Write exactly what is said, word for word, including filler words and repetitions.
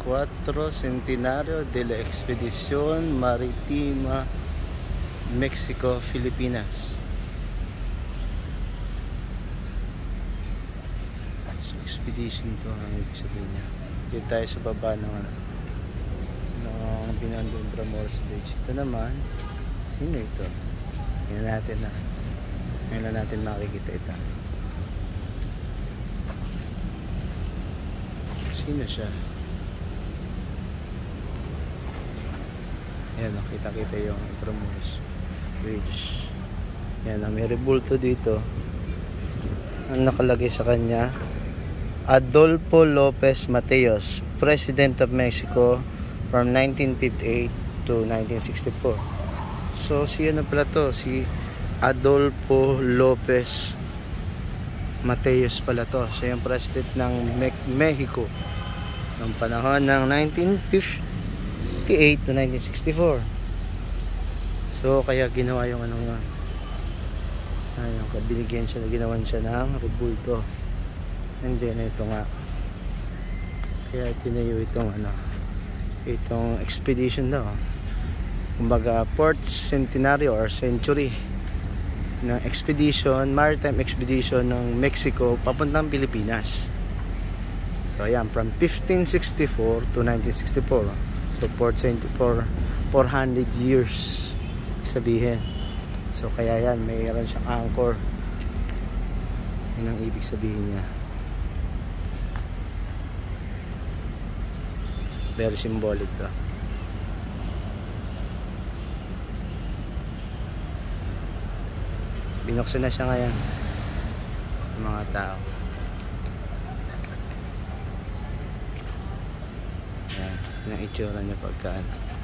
cuatro Centenario de la Expedición Maritime Mexico, Filipinas. So, expedition to ang ibig sabihin niya. Dito tayo sa baba ng ano, ng Binandong Bramores Beach. Ito naman, sino ito? Tingnan natin na. Ngayon natin makikita ito. Sino siya? Ayan, nakita-kita yung Bramores Bridge. Ayan, may rebulto dito. Ang nakalagay sa kanya, Adolfo Lopez Mateos, President of Mexico from nineteen fifty-eight to nineteen sixty-four. So, si ano pala to? Si Adolfo Lopez Mateos pala to. Siya yung president ng Me Mexico ng panahon ng nineteen fifty-eight to nineteen sixty-four. So, kaya ginawa yung ano nga. Ayun, binigyan siya, ginawan siya ng rebulto. And then ito nga, kaya tinayo itong ano, itong expedition daw, kumbaga fourth centenario or century ng expedition, Maritime Expedition ng Mexico papuntang Pilipinas. So ayan, from fifteen sixty-four to nineteen sixty-four. So four hundred years sabihin. So kaya yan, mayroon siyang anchor. Yun ang ibig sabihin niya. Very symbolic to. Binuksan na siya ngayon ng mga tao. Yan, yung itsura niya pagka ano.